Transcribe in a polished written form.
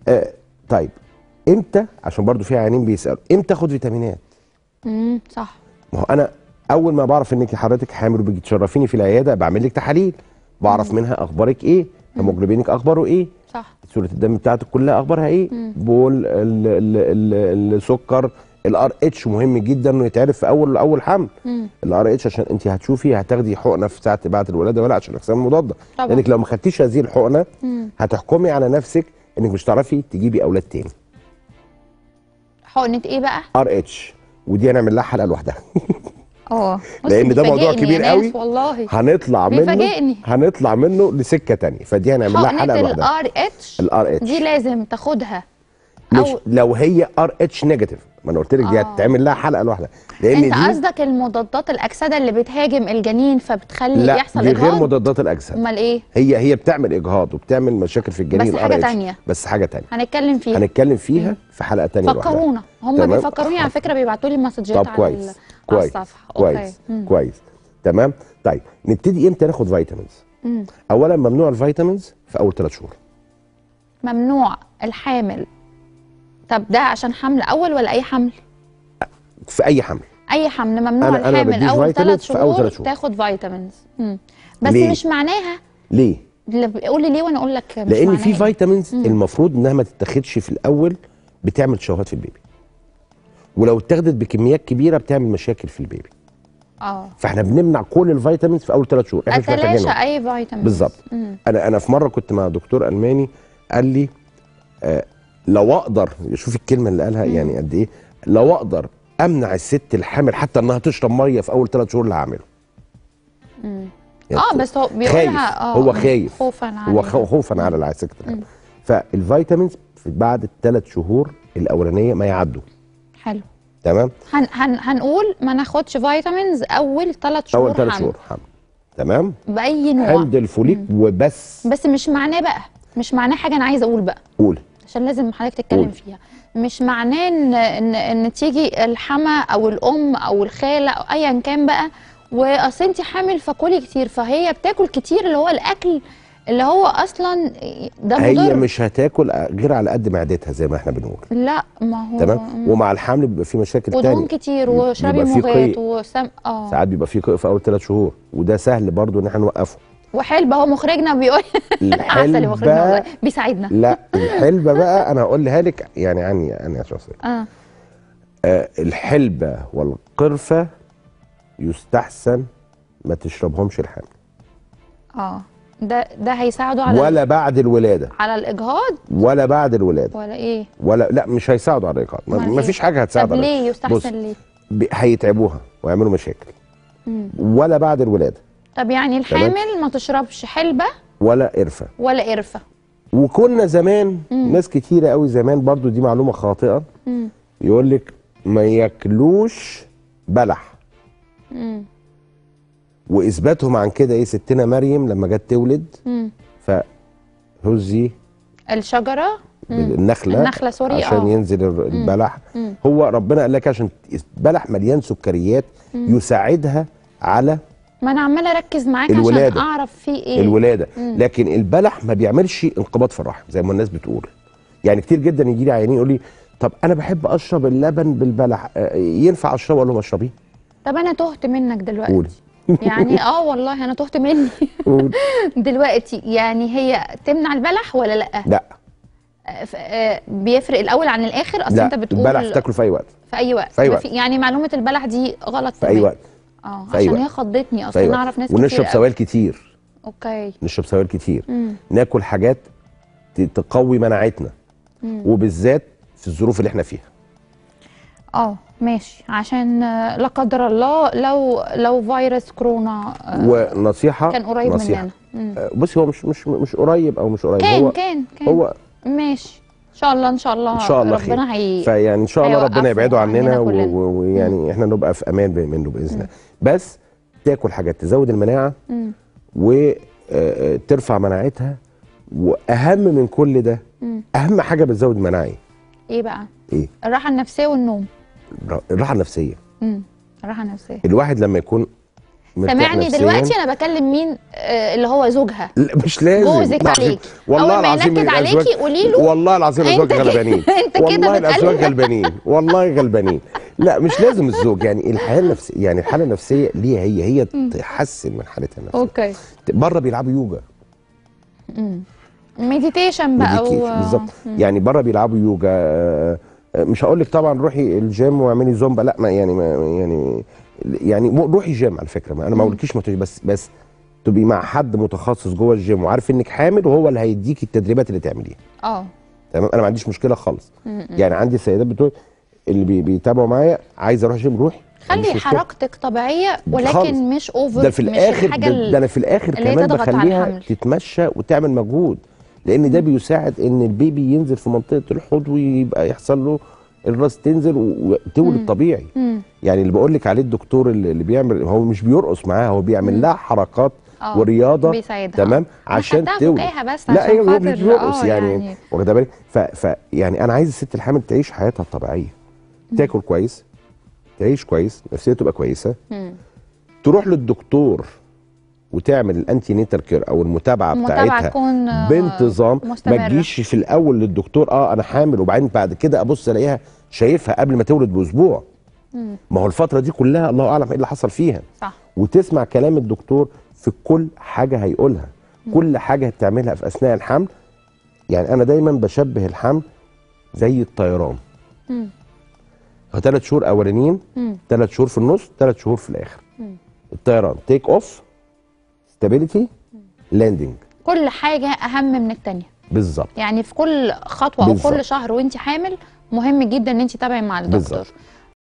طيب امتى، عشان برضو في عيانين بيسالوا امتى اخد فيتامينات؟ صح. ما هو انا اول ما بعرف انك حضرتك حامل وبيجي تشرفيني في العياده بعمل لك تحاليل، بعرف منها اخبارك ايه، هيموجلوبينك اخباره ايه، صح. صوره الدم بتاعتك كلها اخبارها ايه، بول، السكر، الار اتش مهم جدا انه يتعرف في اول حمل. الار اتش عشان انت هتشوفي هتاخدي حقنه في ساعه بعد الولاده ولا عشان الاجسام المضاده، لانك لو ما خدتيش هذه الحقنه هتحكمي على نفسك انك مش هتعرفي تجيبي اولاد تاني. حقنه ايه بقى؟ ار اتش، ودي هنعمل لها حلقه لوحدها. لان ده موضوع كبير قوي، والله هنطلع منه لسكه ثانيه، فدي هنعمل لها حلقه لوحدها. الار اتش دي لازم تاخدها مش لو هي ار اتش نيجاتيف، ما انا قلت لك دي هتتعمل لها حلقه لوحدها، لان انت قصدك المضادات الاكسده اللي بتهاجم الجنين فبتخلي يحصل اجهاض؟ لا، دي غير مضادات الاكسده. امال ايه؟ هي بتعمل اجهاض وبتعمل مشاكل في الجنين، بس حاجه ثانيه، بس حاجه ثانيه هنتكلم فيها في حلقه ثانيه لوحدها. فكرونا، هم بيفكروني على فكره، بيبعتوا لي مسجات على الصفحه. كويس تمام. طيب نبتدي امتى ناخد فيتامينز؟ اولا ممنوع الفيتامينز في اول 3 شهور. ممنوع الحامل؟ طب ده عشان حمل اول ولا اي حمل؟ في اي حمل. اي حمل ممنوع الحامل اول 3 شهور تاخد فيتامينز. بس ليه؟ مش معناها ليه؟ قول لي ليه وانا اقول لك مش لان في فيتامينز المفروض انها ما تتاخدش في الاول، بتعمل تشوهات في البيبي، ولو اتاخدت بكميات كبيره بتعمل مشاكل في البيبي. فاحنا بنمنع كل الفيتامينز في اول 3 شهور، احنا مش محتاجينهم. اي فيتامين بالظبط. انا في مره كنت مع دكتور الماني قال لي لو اقدر، شوف الكلمه اللي قالها يعني قد ايه، لو اقدر امنع الست الحامل حتى انها تشرب ميه في اول 3 شهور اللي هعمله. يعني بس هو بيقولها هو خايف، خوفا على الست الحامل. فالفيتامينز بعد ال3 شهور الاولانيه ما يعدوا. حلو تمام. هنقول ما ناخدش فيتامينز اول 3 شهور. اول 3 شهور حمل. تمام. باي نوع. حمض الفوليك وبس. بس مش معناه بقى، مش معناه حاجه انا عايزه اقول بقى. قول. عشان لازم حضرتك تتكلم فيها. مش معناه ان تيجي الحما او الام او الخاله او ايا كان بقى، واصل انت حامل فكلي كتير، فهي بتاكل كتير اللي هو الاكل اللي هو اصلا ده مضر. هي مش هتاكل غير على قد معدتها زي ما احنا بنقول. لا ما هو تمام. ومع الحمل بيبقى في مشاكل تانية، ودهون كتير وشربي مغات ساعات بيبقى في قيء في اول 3 شهور، وده سهل برضو ان احنا نوقفه. وحلبة هو مخرجنا بيقول الحلبة مخرجنا بيساعدنا. لا الحلبة بقى انا هقولها لك يعني عني انا شخصيا. الحلبة والقرفة يستحسن ما تشربهمش الحامل. ده هيساعدوا على ولا بعد الولاده، على الاجهاض، ولا بعد الولاده، ولا ايه، ولا لا مش هيساعدوا على الاجهاض. ما فيش حاجه هتساعد. طب ليه يستحسن؟ ليه؟ هيتعبوها ويعملوا مشاكل. ولا بعد الولاده. طب يعني الحامل ما تشربش حلبه ولا قرفه وكنا زمان ناس كتيره قوي زمان برضو، دي معلومه خاطئه، يقول لك ما ياكلوش بلح. واثباتهم عن كده ايه؟ ستنا مريم لما جت تولد فهزي الشجره، النخله سوري، عشان ينزل البلح. هو ربنا قال لك عشان البلح مليان سكريات يساعدها على، ما انا عماله اركز معاك عشان اعرف فيه ايه الولاده. لكن البلح ما بيعملش انقباض في الرحم زي ما الناس بتقول. يعني كتير جدا يجي لي عيانين يقول لي طب انا بحب اشرب اللبن بالبلح، ينفع اشربه؟ اقول لهم اشربيه. طب انا تهت منك دلوقتي. قولي. يعني والله انا تهت مني. دلوقتي يعني هي تمنع البلح ولا لا؟ لا. بيفرق الاول عن الاخر؟ اصل انت بتقول البلح تاكله في اي وقت. في اي وقت. يعني معلومه البلح دي غلط في اي وقت. عشان هي خضتني اصلا. نعرف ناس ونشرب سوائل كتير. اوكي. نشرب سوائل كتير. ناكل حاجات تقوي مناعتنا، وبالذات في الظروف اللي احنا فيها. ماشي، عشان لا قدر الله لو فيروس كورونا ونصيحه كان قريب مننا. بصي هو مش قريب او مش قريب، كان هو ماشي. ان شاء الله ربنا فيعني ان شاء الله ربنا يبعده عننا ويعني احنا نبقى في امان منه باذن الله. بس تاكل حاجات تزود المناعه وترفع مناعتها، واهم من كل ده اهم حاجه بتزود المناعه ايه بقى؟ ايه؟ الراحه النفسيه والنوم. الراحه النفسيه. الراحه النفسيه. الواحد لما يكون سامعني دلوقتي انا بكلم مين؟ اللي هو زوجها. لا مش لازم، جوزك عليكي، والله اول ما العظيم ينكد عليكي قولي له والله العظيم الازواج غلبانين. انت والله كده الازواج غلبانين، والله غلبانين. لا مش لازم الزوج، يعني الحاله النفسيه، يعني الحاله النفسيه ليها هي تحسن من حالتها النفسيه. اوكي. بره بيلعبوا يوجا، مديتيشن بقى بالظبط. يعني بره بيلعبوا يوجا. مش هقول لك طبعا روحي الجيم واعملي زومبا، لا ما يعني روحي جيم على فكره، ما انا ما بقولكيش بس تبقي مع حد متخصص جوه الجيم وعارف انك حامل، وهو اللي هيديكي التدريبات اللي تعمليها. تمام، انا ما عنديش مشكله خالص. يعني عندي السيدات بتوع اللي بيتابعوا معايا، عايز اروح جيم روحي، خلي حركتك طبيعيه ولكن خالص. مش اوفر. ده في الاخر ده انا في الاخر كمان بخليها تتمشى وتعمل مجهود، لان ده بيساعد ان البيبي ينزل في منطقه الحوض ويبقى يحصل له الراس تنزل وتولد طبيعي. يعني اللي بقول لك عليه الدكتور اللي بيعمل، هو مش بيرقص معاها، هو بيعمل لها حركات ورياضه بيساعدها. تمام عشان تولد. بس لا هي مش بيرقص يعني واخده بالك. يعني انا عايز الست الحامل تعيش حياتها الطبيعيه، تاكل كويس، تعيش كويس، نفسيتها تبقى كويسه، تروح للدكتور وتعمل الانتي نيتال كير او المتابعه بتاعتها بانتظام. ما تجيش في الاول للدكتور انا حامل وبعدين بعد كده ابص الاقيها شايفها قبل ما تولد باسبوع. ما هو الفتره دي كلها الله اعلم ايه اللي حصل فيها. صح. وتسمع كلام الدكتور في كل حاجه هيقولها، كل حاجه هتعملها في اثناء الحمل. يعني انا دايما بشبه الحمل زي الطيران. 3 شهور اولانيين، 3 شهور في النص، 3 شهور في الاخر. الطيران تيك اوف، ستابيليتي، لاندنج، كل حاجه اهم من الثانيه. بالظبط. يعني في كل خطوه او كل شهر وانت حامل مهم جدا ان انت تتابعي مع الدكتور. بالظبط.